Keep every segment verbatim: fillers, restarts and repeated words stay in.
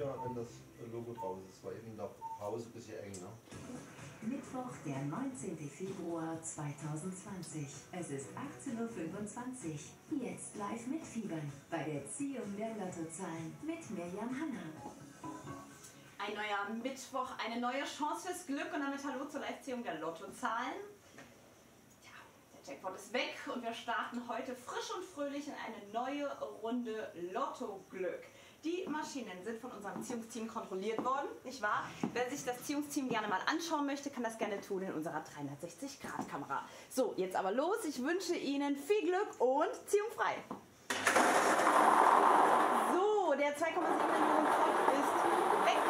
hier, wenn das Logo drauf ist. Es war eben in der Pause ein bisschen eng, ne? Mittwoch, der neunzehnte Februar zweitausendzwanzig. Es ist achtzehn Uhr fünfundzwanzig. Jetzt live mitfiebern bei der Ziehung der Lottozahlen mit Mirjam Hanna. Ein neuer Mittwoch, eine neue Chance fürs Glück und damit Hallo zur Live-Ziehung der Lottozahlen. Ja, der Jackpot ist weg und wir starten heute frisch und fröhlich in eine neue Runde Lottoglück. Die Maschinen sind von unserem Ziehungsteam kontrolliert worden, nicht wahr? Wer sich das Ziehungsteam gerne mal anschauen möchte, kann das gerne tun in unserer dreihundertsechzig Grad Kamera. So, jetzt aber los. Ich wünsche Ihnen viel Glück und Ziehung frei. So, der zwei Komma sieben Millionen Pot ist weg.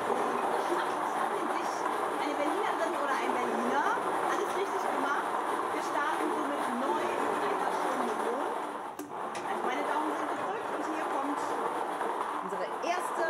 Eine Berlinerin oder ein Berliner. Alles richtig gemacht. Wir starten somit neu in einer Stunde. Also meine Daumen sind gedrückt und hier kommt unsere erste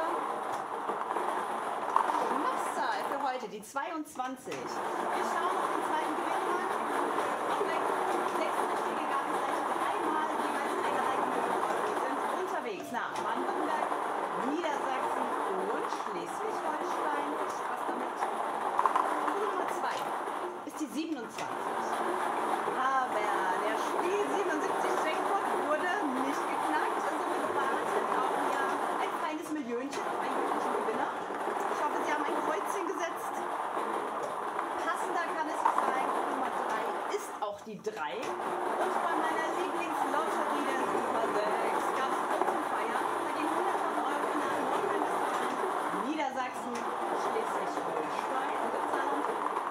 Schnapszahl für heute, die zweiundzwanzig. Wir schauen auf den zweiten Gewinner. Sechs richtige gab es gleich dreimal, jeweils eine halbe Million Euro. Wir sind unterwegs nach Baden-Württemberg, Niedersachsen und Schleswig-Holstein. Viel Spaß damit. Nummer zwei ist die siebenundzwanzig. Aber der Spiel siebenundsiebzig Jackpot wurde nicht geknackt. Somit wartet auch hier ein kleines Millionchen auf einen glücklichen Gewinner. Ich hoffe, Sie haben ein Kreuzchen gesetzt. Passender kann es nicht sein. Nummer drei ist auch die drei. Und bei meiner Lieblingslotterie der Super sechs gab es Grund zum Feiern. Da gehen hunderttausend Euro nach Nordrhein-Westfalen, Niedersachsen, Schleswig-Holstein und Bezahlung.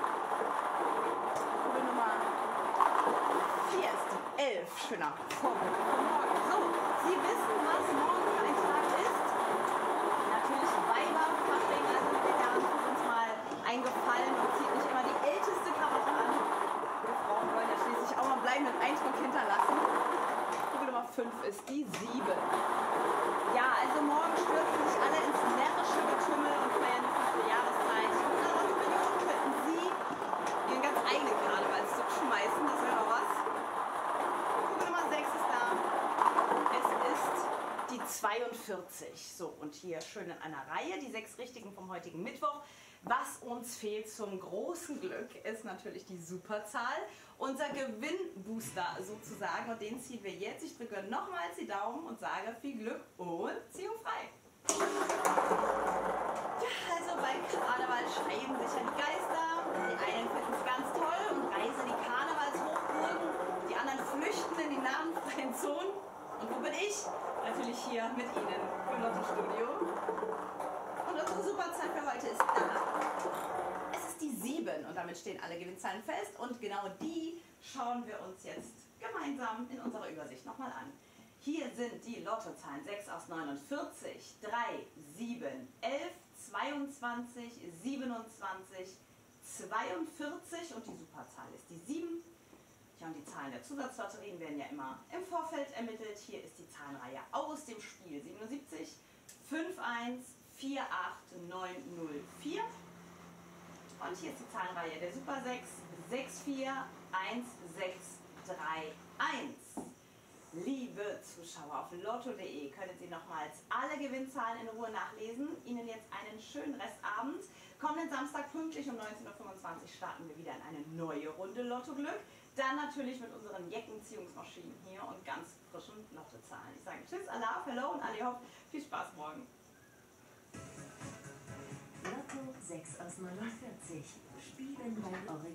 Kugel Nummer vier ist die elf. Schöner Vorbild von morgen. So, Sie wissen, was morgen für ein Tag ist. Natürlich Weiberfasching, also mit den Jahren tut uns mal eingefallen und zieht nicht immer die älteste Krawatte an. Wir Frauen wollen ja schließlich auch mal bleibenden Eindruck hinterlassen. Kugel Nummer fünf ist die sieben. Ja, also morgen stürzen sich alle ins närrische Getümmel und feiern die fünfte Jahreszeit. Und eine Million könnten Sie Ihren ganz eigenen Karnevalszug schmeißen, das wäre doch was. Kugel Nummer sechs ist da. Es ist die zweiundvierzig. So, und hier schön in einer Reihe, die sechs richtigen vom heutigen Mittwoch. Was uns fehlt zum großen Glück ist natürlich die Superzahl. Unser Gewinnbooster sozusagen, und den ziehen wir jetzt. Ich drücke nochmals die Daumen und sage viel Glück und Ziehung frei. Ja, also beim Karneval scheiden sich ja die Geister. Die einen finden es ganz toll und reisen in die Karnevalshochburgen. Die anderen flüchten in die namenfreien Zonen. Und wo bin ich? Natürlich hier mit Ihnen im Lotto-Studio. Und unsere Superzahl für heute ist da. Es ist die sieben und damit stehen alle Gewinnzahlen fest. Und genau die schauen wir uns jetzt gemeinsam in unserer Übersicht nochmal an. Hier sind die Lottozahlen sechs aus neunundvierzig, drei, sieben, elf, zweiundzwanzig, siebenundzwanzig, zweiundvierzig und die Superzahl ist die sieben. Ja, und die Zahlen der Zusatzlotterien werden ja immer im Vorfeld ermittelt. Hier ist die Zahlenreihe aus dem Spiel siebenundsiebzig, fünf eins, vier acht, neun null vier. Und hier ist die Zahlenreihe der Super sechs, sechs vier, eins sechs drei eins. Liebe Zuschauer, auf lotto punkt de können Sie nochmals alle Gewinnzahlen in Ruhe nachlesen. Ihnen jetzt einen schönen Restabend. Kommenden Samstag pünktlich um neunzehn Uhr fünfundzwanzig starten wir wieder in eine neue Runde Lottoglück. Dann natürlich mit unseren Jeckenziehungsmaschinen hier und ganz frischen Lottozahlen. Ich sage Tschüss, Allah, hello und Ali Hopp. Viel Spaß morgen. Lotto sechs aus neunundvierzig. Spielen beim Original.